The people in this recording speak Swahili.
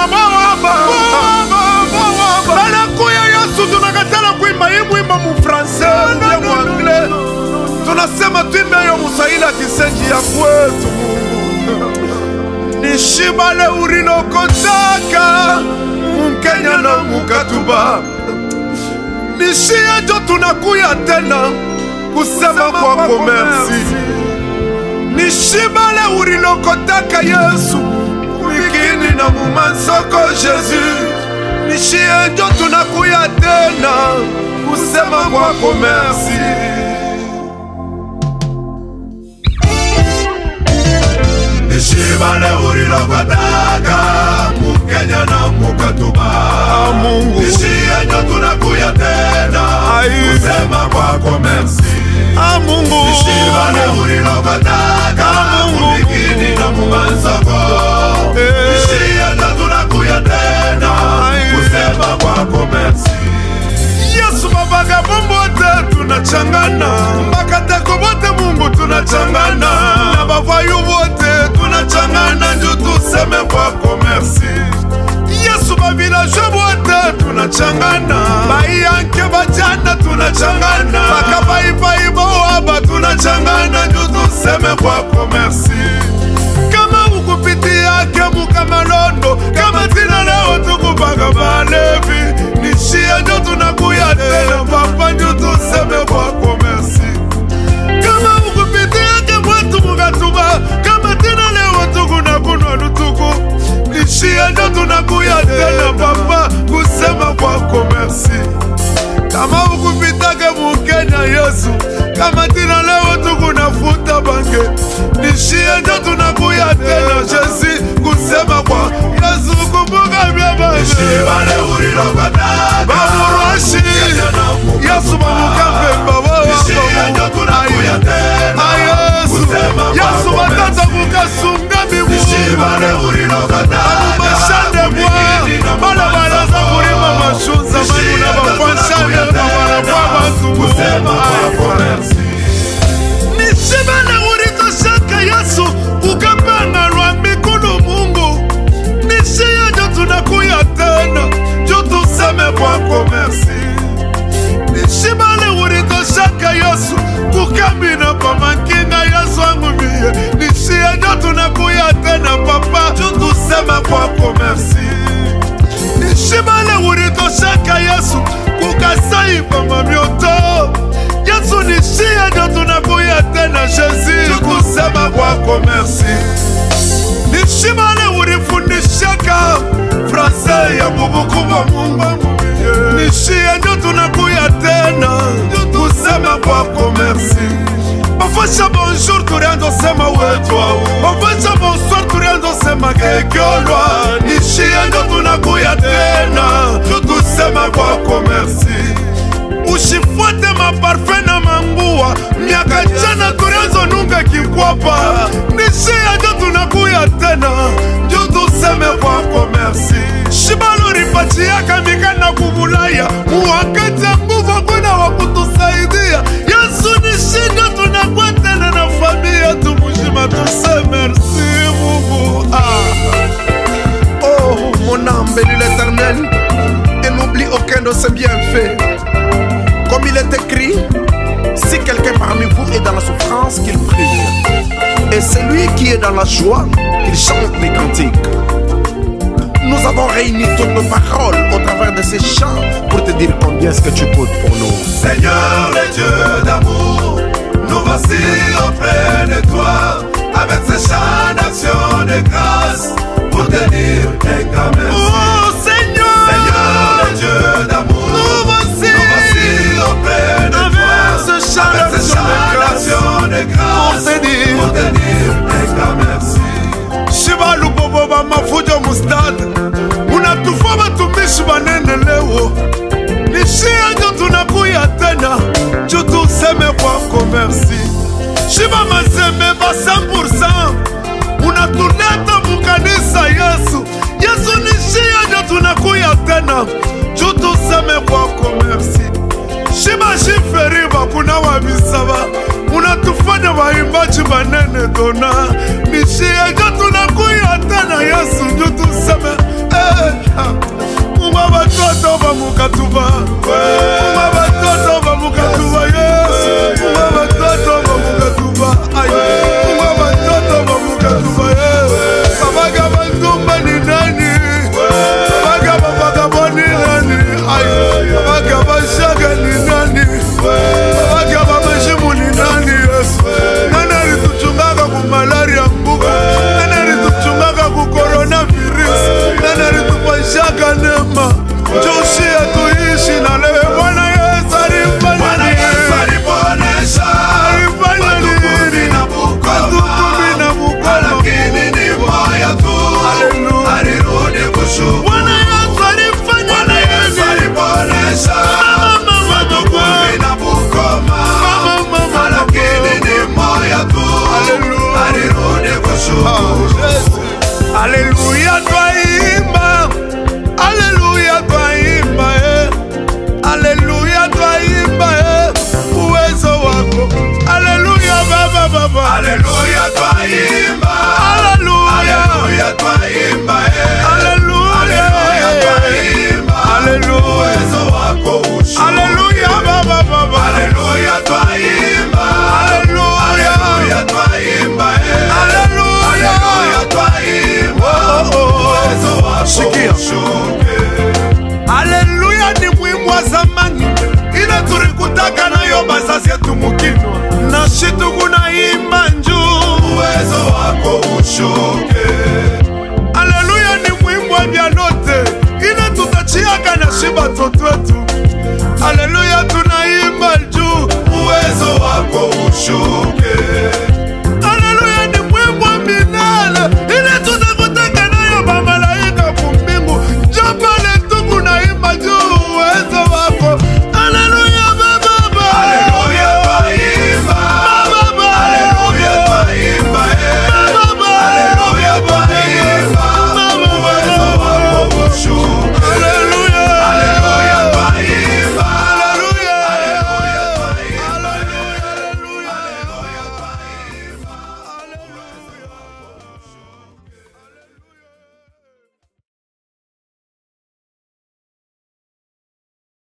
banakuya Yesu tunakatala kuimba hii mwimbo mu français na mu anglais. Tunasema tuimbe yo Muswahili kisenji ya kwetu Mungu. Nishibale urilokotaka Mkenya na Mukatuba. Nishie jo tunakuya tena kusema kwako merci. Nishibale urilokotaka Yesu Mikini na Mumansoko Jésus. Nishie jo tunakuya tena kusema kwako merci. Nishibale urilokotaka Mkenya na Mukatuba. Mungu nishie jo tunakuya tena kusema kwako merci. Mungu Nishibale urilokotaka Mikini na Mumansoko. Nishie jo tunakuya tena kusema kwako merci. Yesu mabaga bote tunachangana, makatako bote Mungu tunachangana, na bavayu bote tunachangana, ndio tuseme kwako merci. Yesu bavilaje bote tunachangana, baiyanke bajana tunachangana, bakabaibai boaba tunachangana, ndio tuseme kwako merci. Kama ukupitia kemu kama londo, kama tina leo tukubaga balevi. Nishie ndio tunakuya tena papa, ndio tuseme kwako merci. Kama ukupitia kemu watu Mukatuba, kama tina leo tukunakunwa lutuku. Nishie ndio tunakuya tena papa, kusema kwako merci. Kama ukupita kemu Kenya Yesu, kama tina leo tukunafuta bange. Nishie ndio tunakuya tena Jésus, kusema kwa Yesu kumbuka vyema. Nishibale urilokotaka Bamuruashi Yesu bamukambe baba. nishie jo tunakuya tena kusema Yesu kwako batata merci. kukasunga bibu. Nishibale urilokotaka Mashande bwa bala balaza kurima mashunza manu na bafashande babara kwa bazumu. kusema kwako merci. Nishibale uritoshaka Yesu ukapanga lwa mikono Mungu. Nishie ndio tunakuya tena ndio tuseme kwako merci. Nishibale uritoshaka Yesu kukambina pamankinga Yesu wangu mie. Nishie ndio tunakuya tena papa ndio tuseme kwako merci. Nishibale uritoshaka Yesu kukasai pamamioto. Yesu nishie ndio tunakuya tena Jésus kusema kwako merci. Nishibale urifundishaka Fransai ya mubukuba Mungu. Nishie ndio tunakuya tena kusema kwako merci. Bafasha bonjour turianzo sema wetwa, bafasha bonsoir turianzo sema kekyolwa. Nishie ndio tunakuya tena tusema kwako merci. Ushifuate maparfum na mangua, miaka jana turianzo nunga kikwapa. Nishie ndio tunakuya tena ndio tuseme kwako merci. Shibalo ripachiaka mikana kubulaya, muwakati nguvu kuna wakutusaidia. Yesu nishie ndio tunakuya tena na familia tumushima tuse merci Mungu. Oh mon âme bénit l'Éternel et n'oublie aucun de ses bienfaits. Comme il est écrit, si quelqu'un parmi vous est dans la souffrance, qu'il prie. Et celui qui est dans la joie, qu'il chante des cantiques. Nous avons réuni toutes nos paroles au travers de ces chants pour te dire combien est-ce que tu comptes pour nous. Seigneur le Dieu d'amour, nous voici auprès de toi, avec ces chants d'action de grâce, pour te dire un grand merci. Oh Seigneur, Seigneur le Dieu d'amour, nous voici auprès de toi, avec ce chant avec ces chants d'action de grâce, pour te dire un grand merci. Shiba lubobo ba mafujo mustad, unatufaa watumishi wanene leo. Nishie ndio tunakuya tena ndio tuseme kwako merci. Shiba mazembe ba 100%, unatuleta mukanisa Yesu. Yesu nishie ndio tunakuya tena ndio tuseme kwako merci. Shiba shiferiba kuna wabisaba, unatufanya waimbaji banene dona. Nishie ndio tunakuya tena Yesu ndio tuseme Uma batoto bamukatuba, uma batoto bamukatuba, yes. Uma batoto bamukatuba, ay. Uma batoto bamukatuba, yes. Babaga bantumba ni nani? Babaga babaga ni nani? Ay. Babaga bashaga ni nani? Babaga babashimu ni nani? Yes. Nana rituchungaga ku malaria mbuga, nana rituchungaga ku coronavirus, nana ritupashaka nema. Joshia tuishi na leo Bwana Yesu alifanya. Bwana Yesu aliponesha Matukumi na Bukoma, lakini ni moya tu alirudi kushuku. Bwana Yesu alifanya. Bwana Yesu aliponesha Matukumi na Bukoma, lakini ni moya tu alirudi kushuku. Haleluya twaimba, haleluya twaimba, haleluya twaimba, uwezo wako. Haleluya baba baba, Haleluya twaimba, haleluya twaimba, haleluya twaimba, haleluya, uwezo wako ushuke. haleluya baba baba, Haleluya twaimba, haleluya twaimba, haleluya twaimba, uwezo wako ushuke. haleluya ni mwimu wa zamani, ile tulikutaka nayo bazazi yetu mukinwa na shitu kunaimba njuu, uwezo wako ushuke. haleluya ni mwimu wa byanote, ile tutachiaka na shiba toto wetu, haleluya tunaimba juu, Uwezo wako ushuke.